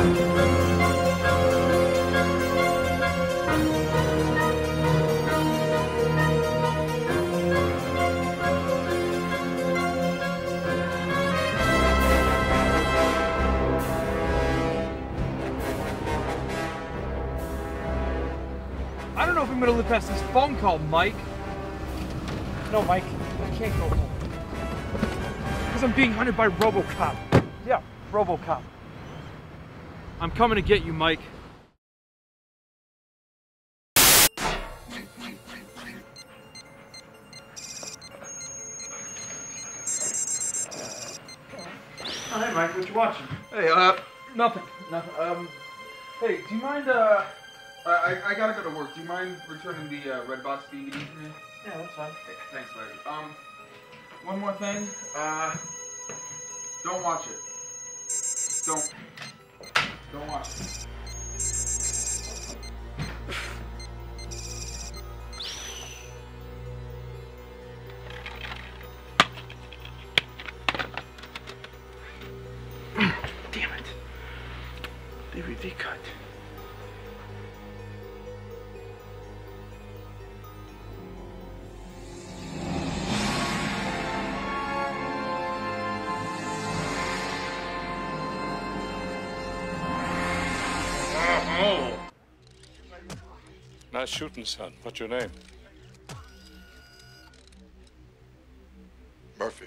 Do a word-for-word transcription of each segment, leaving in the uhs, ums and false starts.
I don't know if I'm gonna live past this phone call, Mike. No, Mike, I can't go home. Because I'm being hunted by RoboCop. Yeah, RoboCop. I'm coming to get you, Mike. Hi, Mike, what you watching? Hey, uh, Nothing, nothing. Um, hey, do you mind, uh, I, I gotta go to work. Do you mind returning the, uh, Redbox D V D for me? yeah, that's fine. Hey, thanks, buddy. Um, one more thing, uh, don't watch it. Don't, don't watch it. Damn it. D V D cut. Nice shooting, son. What's your name? Murphy.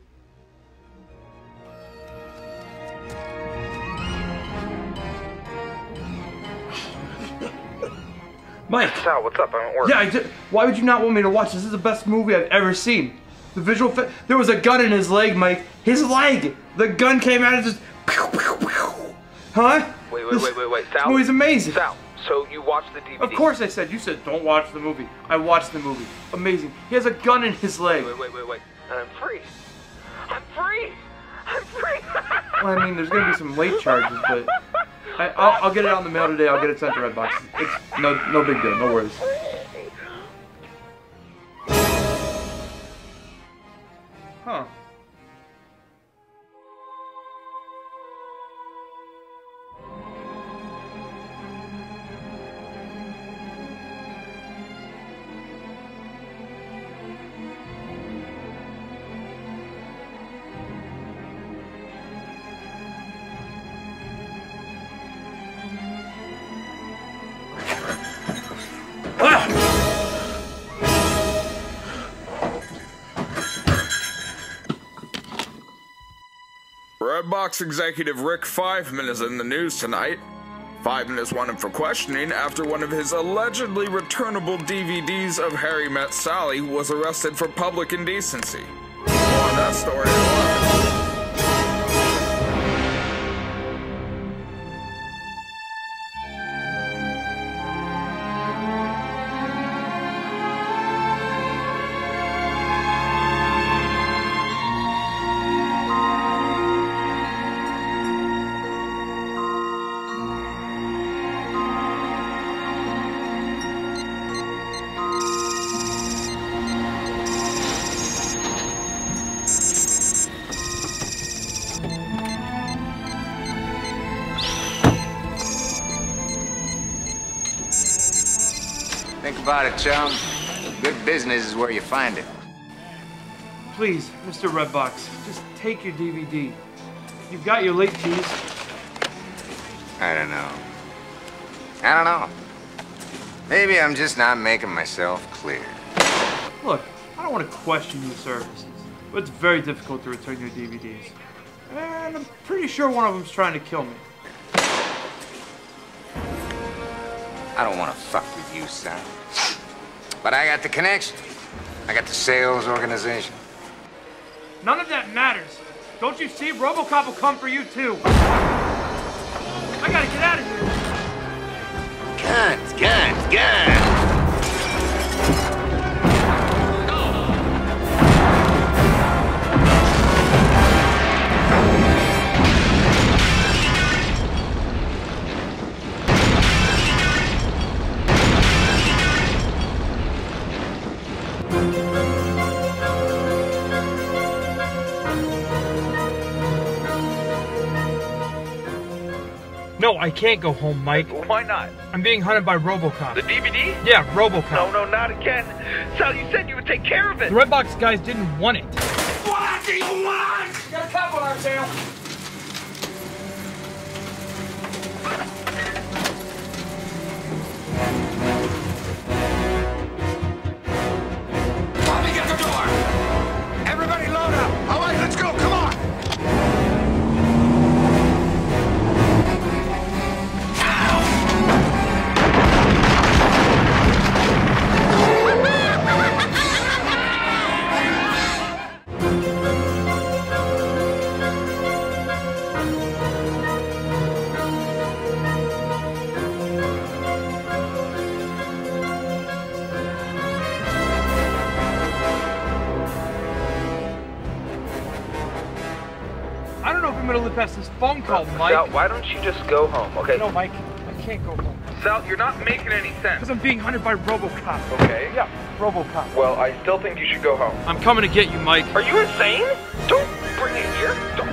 Mike! Sal, what's up? I'm at work. Yeah, I did. Why would you not want me to watch this? This is the best movie I've ever seen. The visual fit. There was a gun in his leg, Mike. His leg! The gun came out and just. Pew, pew, pew. Huh? Wait, wait, This- wait, wait, wait. This Sal? movie's amazing. Sal, so you watched the D V D? Of course I said. You said don't watch the movie. I watched the movie. Amazing. He has a gun in his leg. Wait, wait, wait, wait. And I'm free. I'm free! I'm free! Well, I mean, there's gonna be some late charges, but I, I'll, I'll get it out in the mail today. I'll get it sent to Redbox. It's no, no big deal. No worries. Huh. Redbox executive Rick Fiveman is in the news tonight. Fiveman is wanted for questioning after one of his allegedly returnable D V Ds of Harry Met Sally was arrested for public indecency. More on that story in a while. Think about it, chum. Good business is where you find it. Please, Mister Redbox, just take your D V D. You've got your late fees. I don't know. I don't know. Maybe I'm just not making myself clear. Look, I don't want to question your services, but it's very difficult to return your D V Ds. And I'm pretty sure one of them's trying to kill me. I don't want to fuck with you, son. But I got the connection. I got the sales organization. None of that matters. Don't you see? RoboCop will come for you too. I gotta get out of here. Guns, guns, guns! No, I can't go home, Mike. Why not? I'm being hunted by RoboCop. The D V D? Yeah, RoboCop. No, no, not again. Sal, you said you would take care of it. The Redbox guys didn't want it. What do you want? Got a cop on our tail. Bobby, get the door! Everybody load up! All right, let's go, come on! I don't know if I'm gonna live past this phone call, Mike. Sal, why don't you just go home, okay? No, Mike, I can't go home. Sal, you're not making any sense. Because I'm being hunted by RoboCop. Okay. Yeah, RoboCop. Well, I still think you should go home. I'm coming to get you, Mike. Are you insane? Don't bring it here. Don't.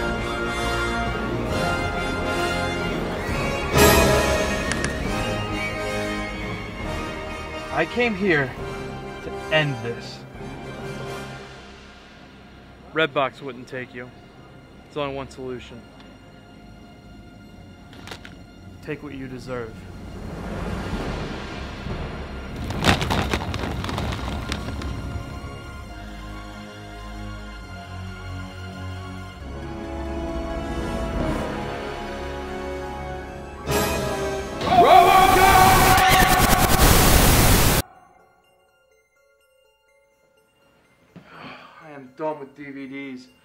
I came here to end this. Redbox wouldn't take you. There's only one solution. Take what you deserve. I am done with D V Ds.